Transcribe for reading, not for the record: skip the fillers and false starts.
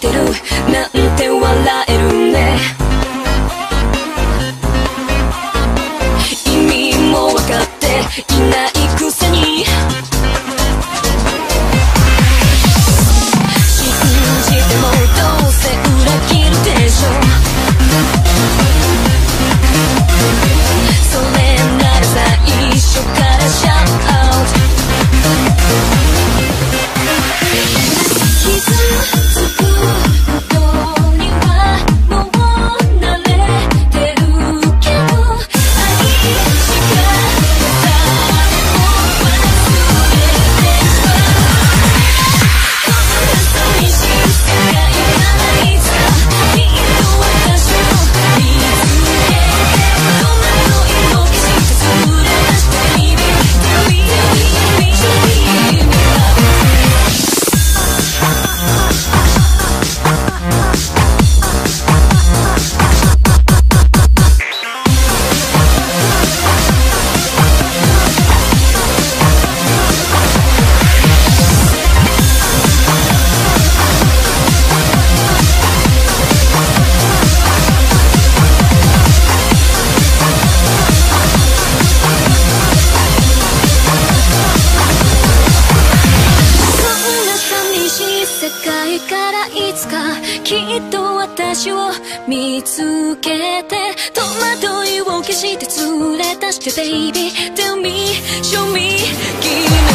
ってるなんて笑えるね。意味も分かっていないくせに信じてもどうせ裏切るでしょ。それなら最初からシャットアウト。傷つくことにはもう慣れてるけど、愛しか誰も忘れてしまう。こんな寂しい世界からいつかきっと私を見つけて、戸惑いを消して連れ出して Baby Tell me, tell me, tell me 世界からいつかきっと私を見つけて、戸惑いを消して連れ出して Baby Tell me, show me, give me